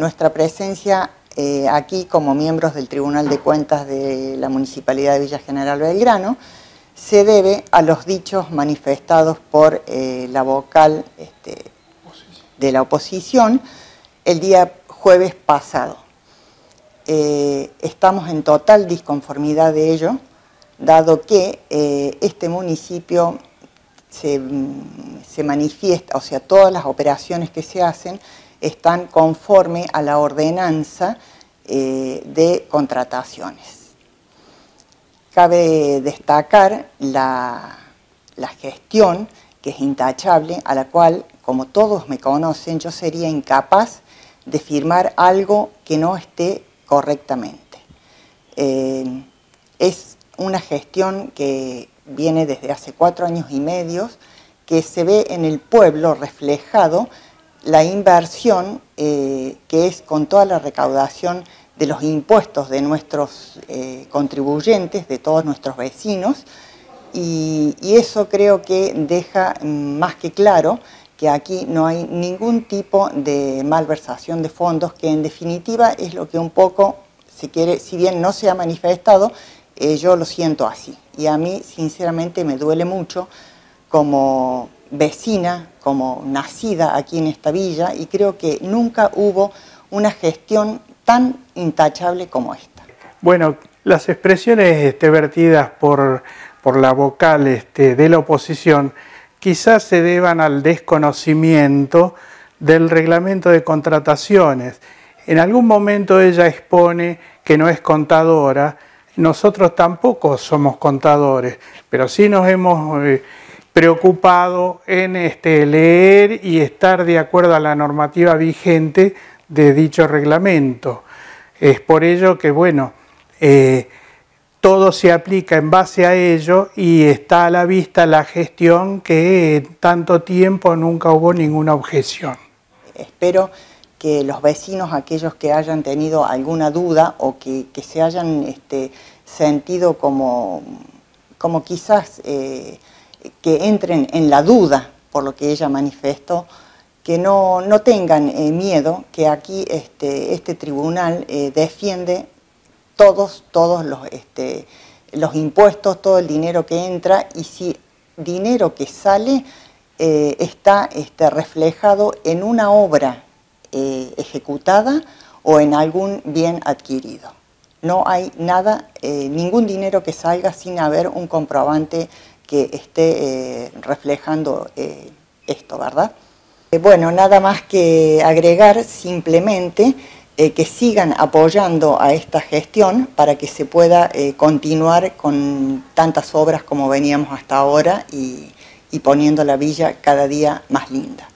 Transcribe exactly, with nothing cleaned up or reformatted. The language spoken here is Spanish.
nuestra presencia eh, aquí como miembros del Tribunal de Cuentas de la Municipalidad de Villa General Belgrano se debe a los dichos manifestados por eh, la vocal este, de la oposición el día jueves pasado. Eh, estamos en total disconformidad de ello, dado que eh, este municipio se, se manifiesta, o sea, todas las operaciones que se hacen están conforme a la ordenanza eh, de contrataciones. Cabe destacar la, la gestión, que es intachable, a la cual, como todos me conocen, yo sería incapaz de firmar algo que no esté correctamente. Eh, es una gestión que viene desde hace cuatro años y medio, que se ve en el pueblo reflejado la inversión eh, que es con toda la recaudación de los impuestos de nuestros eh, contribuyentes, de todos nuestros vecinos, y, y eso creo que deja más que claro que aquí no hay ningún tipo de malversación de fondos, que en definitiva es lo que un poco se quiere, si bien no se ha manifestado, eh, yo lo siento así. Y a mí sinceramente me duele mucho como vecina, como nacida aquí en esta villa, y creo que nunca hubo una gestión tan intachable como esta. Bueno, las expresiones este, vertidas por, por la vocal este, de la oposición quizás se deban al desconocimiento del reglamento de contrataciones. En algún momento ella expone que no es contadora, nosotros tampoco somos contadores, pero sí nos hemos eh, preocupado en este, leer y estar de acuerdo a la normativa vigente de dicho reglamento. Es por ello que, bueno, eh, todo se aplica en base a ello y está a la vista la gestión que en tanto tiempo nunca hubo ninguna objeción. Espero que los vecinos, aquellos que hayan tenido alguna duda o que, que se hayan este, sentido como, como quizás eh, que entren en la duda por lo que ella manifestó, que no, no tengan eh, miedo, que aquí este, este tribunal eh, defiende todos, todos los, este, los impuestos, todo el dinero que entra, y si dinero que sale eh, está este, reflejado en una obra eh, ejecutada o en algún bien adquirido. No hay nada, eh, ningún dinero que salga sin haber un comprobante que esté eh, reflejando eh, esto, ¿verdad? Eh, bueno, nada más que agregar simplemente eh, que sigan apoyando a esta gestión para que se pueda eh, continuar con tantas obras como veníamos hasta ahora y, y poniendo la villa cada día más linda.